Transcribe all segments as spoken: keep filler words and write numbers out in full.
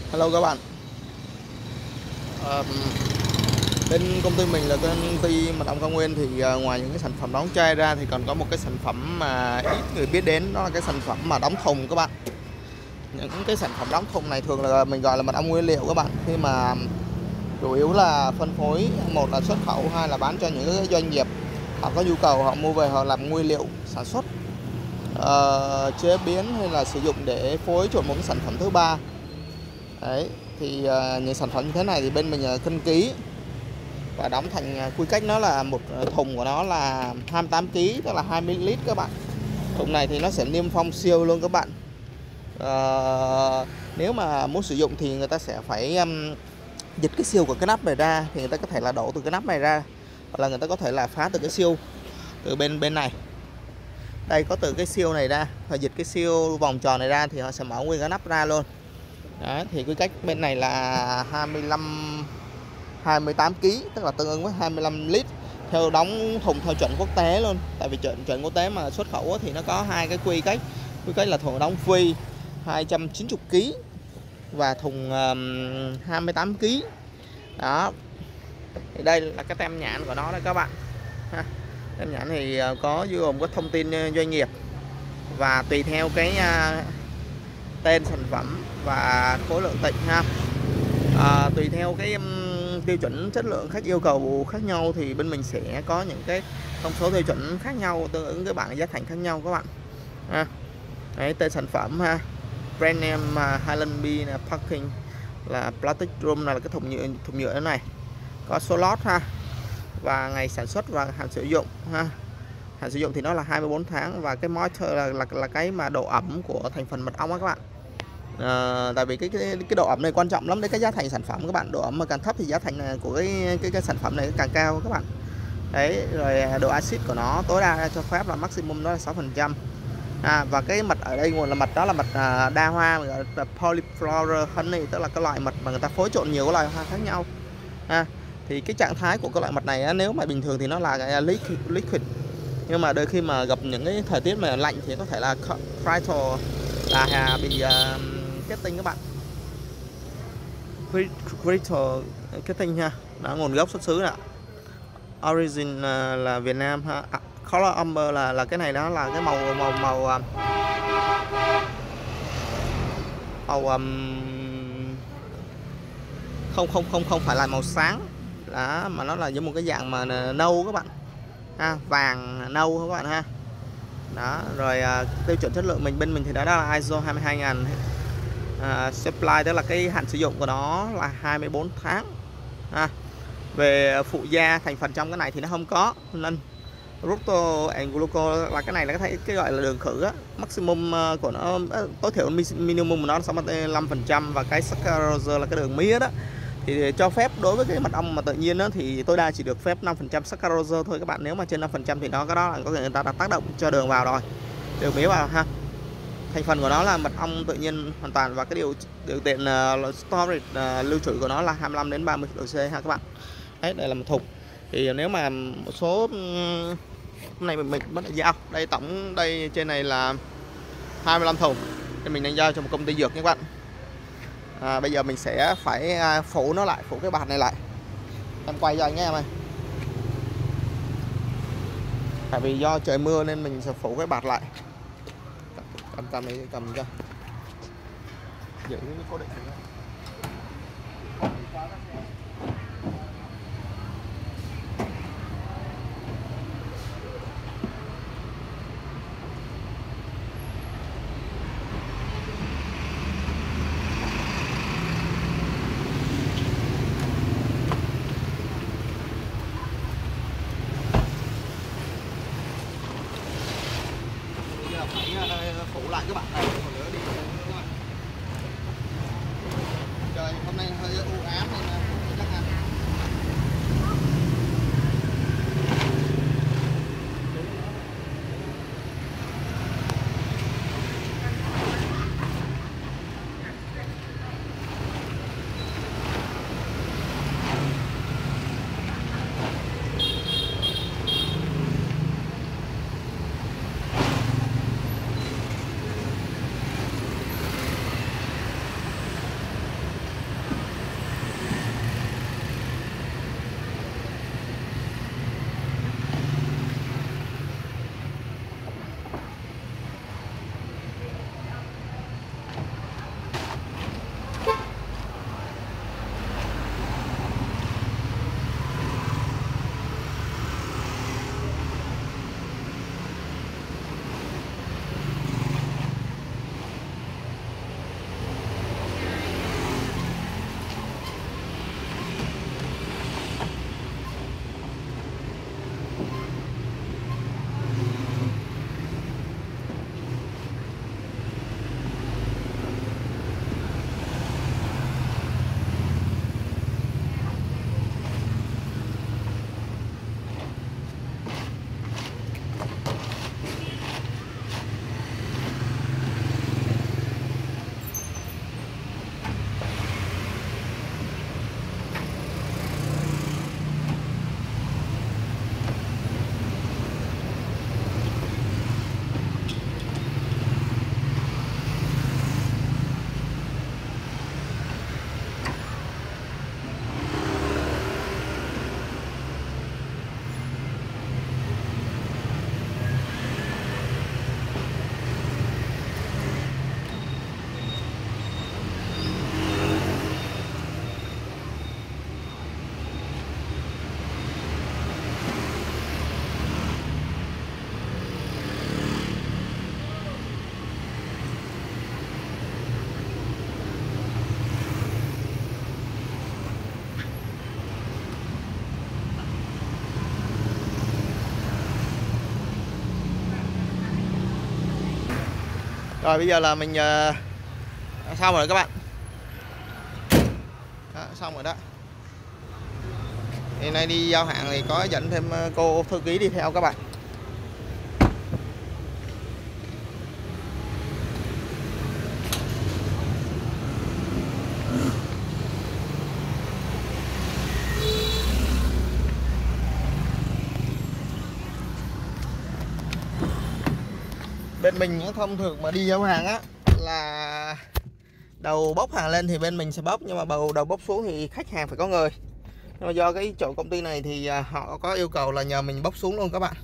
Hello các bạn. Ờ, Bên công ty mình là công ty mật ong cao nguyên thì ờ, ngoài những cái sản phẩm đóng chai ra thì còn có một cái sản phẩm mà ít người biết đến, đó là cái sản phẩm mà đóng thùng các bạn. Những cái sản phẩm đóng thùng này thường là mình gọi là mật ong nguyên liệu các bạn, khi mà chủ yếu là phân phối, một là xuất khẩu, hai là bán cho những cái doanh nghiệp họ có nhu cầu, họ mua về họ làm nguyên liệu sản xuất, ờ, chế biến hay là sử dụng để phối trộn một cái sản phẩm thứ ba. Đấy, thì uh, những sản phẩm như thế này thì bên mình uh, cân ký và đóng thành uh, quy cách. Nó là một uh, thùng của nó là hai mươi tám ki lô gam, tức là hai mươi lít các bạn. Thùng này thì nó sẽ niêm phong siêu luôn các bạn. uh, Nếu mà muốn sử dụng thì người ta sẽ phải um, giật cái siêu của cái nắp này ra, thì người ta có thể là đổ từ cái nắp này ra, hoặc là người ta có thể là phá từ cái siêu từ bên bên này. Đây, có từ cái siêu này ra, họ giật cái siêu vòng tròn này ra thì họ sẽ mở nguyên cái nắp ra luôn. Đấy, thì quy cách bên này là hai mươi lăm hai mươi tám ki lô gam, tức là tương ứng với hai mươi lăm lít, theo đóng thùng theo chuẩn quốc tế luôn. Tại vì chuẩn chuẩn quốc tế mà xuất khẩu thì nó có hai cái quy cách. Quy cách là thùng đóng phi hai trăm chín mươi ki lô gam và thùng um, hai mươi tám ki lô gam. Đó. Thì đây là cái tem nhãn của nó đấy các bạn. Ha. Tem nhãn thì có gồm có thông tin doanh nghiệp và tùy theo cái uh, tên sản phẩm và khối lượng tịnh ha. À, tùy theo cái um, tiêu chuẩn chất lượng khách yêu cầu khác nhau thì bên mình sẽ có những cái thông số tiêu chuẩn khác nhau, tương ứng với bảng giá thành khác nhau các bạn. Ha. Đấy, tên sản phẩm ha, brand name uh, Highland Bee là packing là plastic drum, là cái thùng nhựa thùng nhựa thế này, có số lót ha, và ngày sản xuất và hạn sử dụng ha. Hạn sử dụng thì nó là hai mươi bốn tháng, và cái moisture là, là là cái mà độ ẩm của thành phần mật ong á các bạn. À, tại vì cái, cái cái độ ẩm này quan trọng lắm đến cái giá thành sản phẩm các bạn. Độ ẩm mà càng thấp thì giá thành của cái cái, cái sản phẩm này càng cao các bạn. Đấy, rồi độ axit của nó tối đa cho phép là maximum đó là sáu phần trăm. À, và cái mật ở đây nguồn là mật đó là mật à, đa hoa, là polyflower honey, tức là cái loại mật mà người ta phối trộn nhiều cái loại hoa khác nhau. À, thì cái trạng thái của cái loại mật này á, nếu mà bình thường thì nó là cái liquid, liquid. Nhưng mà đôi khi mà gặp những cái thời tiết mà lạnh thì có thể là crystal, là bị uh, kết tinh các bạn. Crystal kết tinh ha. Đó, nguồn gốc xuất xứ nè. Origin uh, là Việt Nam ha. À, color amber là là cái này, đó là cái màu màu màu uh, màu um, không không không không phải là màu sáng đó, mà nó là giống một cái dạng mà nâu các bạn ha, vàng nâu các bạn ha. Đó, rồi uh, tiêu chuẩn chất lượng mình bên mình thì đó, đó là i ét o hai mươi hai nghìn. uh, supply tức là cái hạn sử dụng của nó là hai mươi bốn tháng ha. Về phụ gia thành phần trong cái này thì nó không có nên fructose and glucose, là cái này là cái cái gọi là đường khử á, maximum của nó, tối thiểu minimum của nó là sáu mươi lăm phần trăm, và cái saccharose là cái đường mía đó thì cho phép đối với cái mật ong mà tự nhiên đó, thì tối đa chỉ được phép năm phần trăm saccharose thôi các bạn. Nếu mà trên năm phần trăm thì nó cái đó là có thể người ta đã tác động cho đường vào rồi, đường mía vào ha. Thành phần của nó là mật ong tự nhiên hoàn toàn, và cái điều điều kiện uh, storage uh, lưu trữ của nó là hai mươi lăm đến ba mươi độ C ha các bạn. Đấy, đây là một thùng. Thì nếu mà một số hôm nay mình, mình bắt đầu giao đây, tổng đây trên này là hai mươi lăm thùng thì mình đang giao cho một công ty dược nha các bạn. À, bây giờ mình sẽ phải phủ nó lại, phủ cái bạt này lại. Em quay cho anh nhé em ơi. Tại vì do trời mưa nên mình sẽ phủ cái bạt lại. Cầm cầm này, cầm cho giữ cố định. Phải phủ lại các bạn này, còn nữa đi các bạn. Trời hôm nay hơi u ám nên chắc là Rồi bây giờ là mình uh, xong rồi các bạn. Đó, xong rồi đó. Thì nay đi giao hàng thì có dẫn thêm cô thư ký đi theo các bạn. Bên mình thông thường mà đi giao hàng á là đầu bốc hàng lên thì bên mình sẽ bốc, nhưng mà đầu đầu bốc xuống thì khách hàng phải có người. Nhưng mà do cái chỗ công ty này thì họ có yêu cầu là nhờ mình bốc xuống luôn các bạn.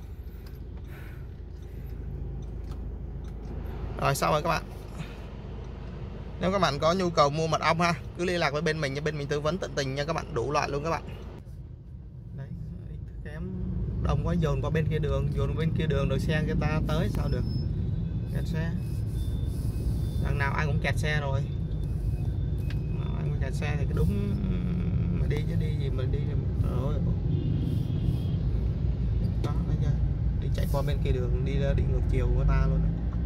Rồi xong rồi các bạn. Nếu các bạn có nhu cầu mua mật ong ha, cứ liên lạc với bên mình, bên mình tư vấn tận tình nha các bạn, đủ loại luôn các bạn. Đấy, kém đông quá dồn qua bên kia đường, dồn bên kia đường rồi xe người ta tới sao được. Kẹt xe. Lần nào ai cũng kẹt xe rồi. Ai cũng kẹt xe thì cái đúng mà đi chứ đi gì mà đi rồi. Đó, thấy chưa? Đi chạy qua bên kia đường, đi đi ngược chiều của ta luôn.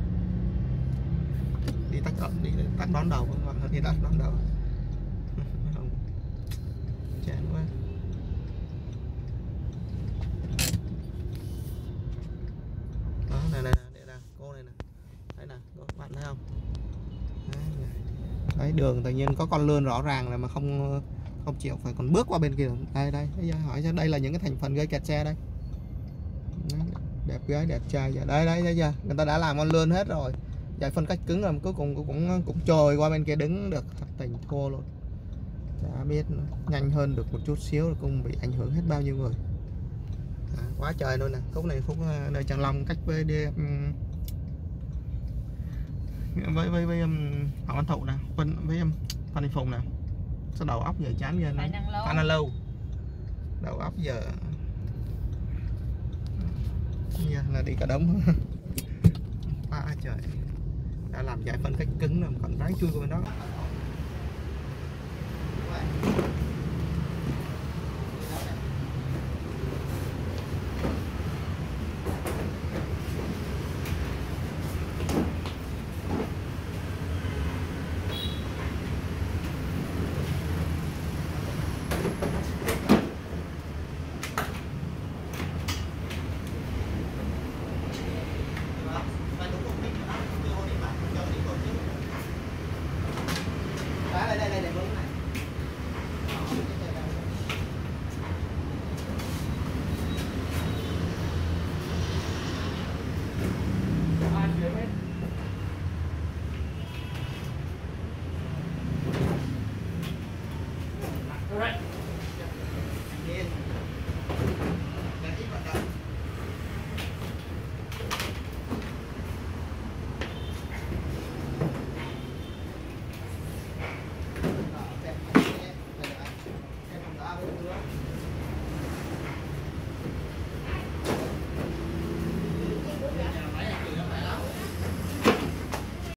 Đi tắt đi tắt đón đầu các bạn, đi tắt đón đầu. Chán quá. Đó, này này nè, nè, cô này nè. Đấy nè, các bạn thấy không? Đấy, đấy, đường tự nhiên có con lươn rõ ràng là mà không không chịu phải còn bước qua bên kia. Đây đây, hỏi cho đây là những cái thành phần gây kẹt xe đây. Đấy, đẹp gái đẹp trai vậy. Đây đây đây giờ người ta đã làm con lươn hết rồi. Giải phân cách cứng rồi cuối cùng cũng cũng cũng trồi qua bên kia đứng được, thật tình thua luôn. Chả biết nữa. Nhanh hơn được một chút xíu cũng bị ảnh hưởng hết bao nhiêu người. À, quá trời luôn nè. Khúc này khúc nơi Tràng Long cách với đi um, với với với um, Hoàng Văn Thụ nè, với với um, Phan Đình Phùng nè. Sao đầu óc giờ chán giờ này. Phan Đăng Lâu. Đầu óc giờ nha là đi cả đống. À, trời. Đã làm giải phân cách cứng rồi còn ráng chui qua bên đó. Đây đây